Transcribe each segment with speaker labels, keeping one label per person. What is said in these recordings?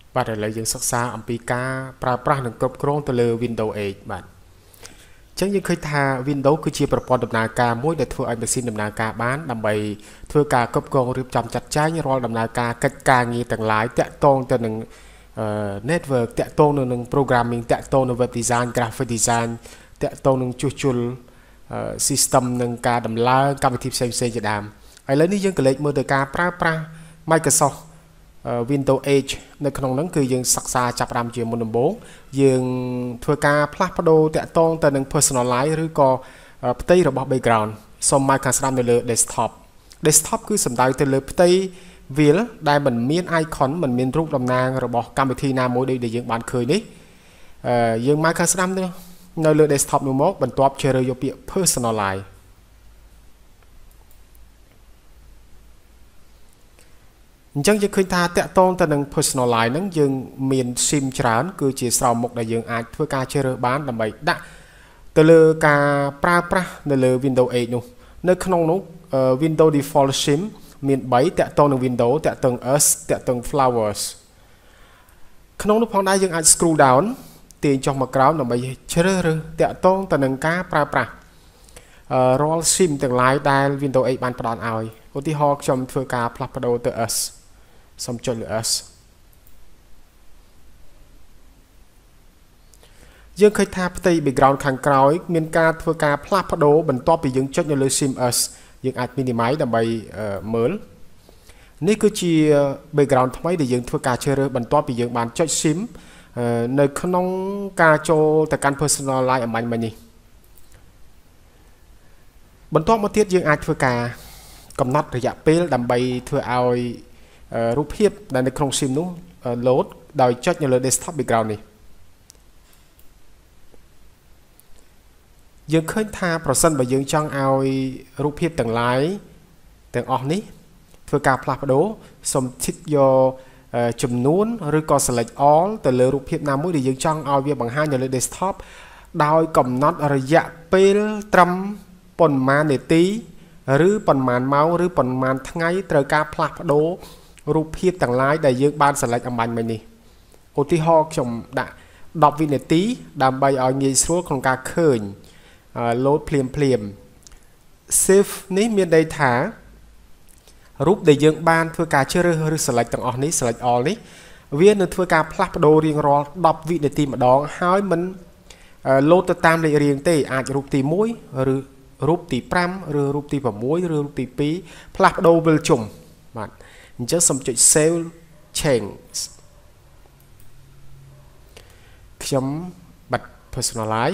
Speaker 1: បាទឥឡូវយើងសិក្សាអំពីការប្រើប្រាស់និងគ្រប់គ្រងទៅលើ Windows 8 បាទអញ្ចឹងយើងឃើញថា Windows គឺជាប្រព័ន្ធដំណើរការមួយដែលធ្វើឲ្យម៉ាស៊ីនដំណើរការបានដើម្បីធ្វើការគ្រប់គ្រងរៀបចំចាត់ចែងរាល់ដំណើរការកិច្ចការងារទាំងឡាយតាក់ទងទៅនឹងnetwork តាក់ទងនឹង programming តាក់ទងនឹង web design graphic design តាក់ទងនឹងជួសជុល system នឹងការដំឡើងកម្មវិធីផ្សេងៗជាដើមឥឡូវនេះយើងក៏លេចមើលទៅការប្រើប្រាស់ Microsoft Windows 8 នៅក្នុងហ្នឹងគឺយើងសិក្សាចាប់ផ្ដើមជាមុនដំបូងយើងធ្វើការផ្លាស់ប្ដូរតាក់ទងទៅនឹង personalize ឬក៏ផ្ទៃរបស់ background សូមមកខាងស្ដាំនៅលើ desktop គឺសំដៅទៅលើផ្ទៃវាលដែលមិនមាន icon មិនមានរូបតំណាងរបស់កម្មវិធីណាមួយដូចដែលយើងបានឃើញនេះយើងមកខាងស្ដាំនៅលើ desktop នោះមកបន្ទាប់ជ្រើសរើសយកពាក្យ personalizeអញ្ចឹងយើងឃើញថាតាក់ទងទៅនឹង personalize ហ្នឹងយើងមាន sim ច្រើនគឺជាស្រោមមុខដែលយើងអាចធ្វើការជ្រើសរើសបានដើម្បីដាក់ទៅលើការប្រើប្រាស់នៅលើ Windows 8 នោះនៅក្នុងនោះ Windows default sim មាន3តាក់ទងនឹង Windows តាក់ទង us តាក់ទង flowers ក្នុងនោះផងដែរយើងអាច scroll down ទាញចុះមកក្រោមដើម្បីជ្រើសរើសតាក់ទងទៅនឹងការប្រើប្រាស់រាល់ sim ទាំងឡាយដែល Windows 8 បានផ្ដល់ឲ្យឧទាហរណ៍ខ្ញុំធ្វើការផ្លាស់ប្ដូរទៅ us សូមចុចលើ us យើងឃើញថាផ្ទៃ background ខាងក្រោយមានការធ្វើការផ្លាស់ប្ដូរបន្ទាប់ពីយើងចុចនៅលើ sim us យើងអាច minimize ដើម្បីមើលនេះគឺជា background ថ្មីដែលយើងធ្វើការជ្រើសរើសបន្ទាប់ពីយើងបានចុច sim នៅក្នុងការចូលទៅកាន់ personalize អំបញ្ញមិញនេះបន្ទាប់មកទៀតយើងអាចធ្វើការកំណត់រយៈពេលដើម្បីធ្វើឲ្យរូបភាពដែលនៅក្នុង sim នោះ load ដោយចុចនៅលើ desktop background នេះយើងឃើញថាប្រសិនបើយើងចង់ឲ្យរូបភាពទាំងឡាយទាំងអស់នេះធ្វើការផ្លាស់ប្ដូរសូម tick យកចំនួនឬក៏ select all ទៅលើរូបភាពណាមួយដែលយើងចង់ឲ្យវាបង្ហាញនៅលើ desktop ដោយកំណត់រយៈពេលត្រឹមប៉ុន្មាននាទីឬប៉ុន្មានម៉ោងឬប៉ុន្មានថ្ងៃត្រូវការផ្លាស់ប្ដូររូបភាពទាំងឡាយដែលយើងបាន select អំបញ្ញមិញនេះឧទាហរណ៍ខ្ញុំដាក់10វិនាទីដើម្បីឲ្យងាយស្រួលក្នុងការឃើញ load ភ្លាម save នេះមានន័យថារូបដែលយើងបានធ្វើការជ្រើសរើសឬ select ទាំងអស់នេះ select all នេះវានឹងធ្វើការផ្លាស់ប្ដូររៀងរាល់10វិនាទីម្ដងហើយមិន load ទៅតាមលេខរៀងទេអាចរូបទី1ឬរូបទី5ឬរូបទី6ឬរូបទី2ផ្លាស់ប្ដូរវិលជុំបាទអញ្ចឹងសូមចុច save change ខ្ញុំបិទ personalize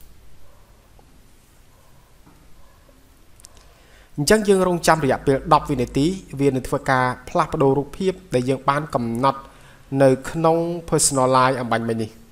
Speaker 1: អញ្ចឹងយើងរងចាំរយៈពេល10វិនាទីវានឹងធ្វើការផ្លាស់ប្ដូររូបភាពដែលយើងបានកំណត់នៅក្នុង personalize អំបញ្ញមិញនេះ